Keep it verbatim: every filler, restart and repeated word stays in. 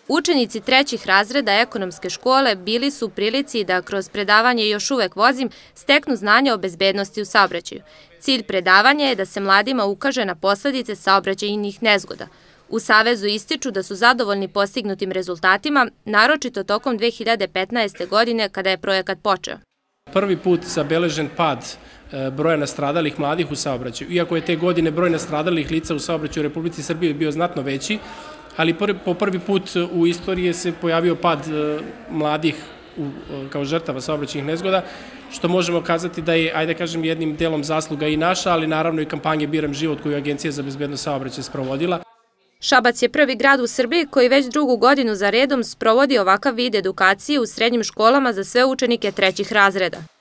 Učenici trećih razreda ekonomske škole bili su u prilici da kroz predavanje Još uvek vozim steknu znanje o bezbednosti u saobraćaju. Cilj predavanja je da se mladima ukaže na posledice saobraćajnih nezgoda. U Savezu ističu da su zadovoljni postignutim rezultatima, naročito tokom dve hiljade petnaeste. godine kada je projekat počeo. Prvi put zabeležen pad broja nastradalih mladih u saobraćaju. Iako je te godine broj nastradalih lica u saobraćaju u Republici Srbiji bio znatno veći, ali po prvi put u istoriji se pojavio pad mladih kao žrtava saobraćajnih nezgoda, što možemo kazati da je, ajde kažem, jednim delom zasluga i naša, ali naravno i kampanje Biram život koju je Agencija za bezbednost saobraćaja sprovodila. Šabac je prvi grad u Srbiji koji već drugu godinu za redom sprovodi ovakav vid edukacije u srednjim školama za sve učenike trećih razreda.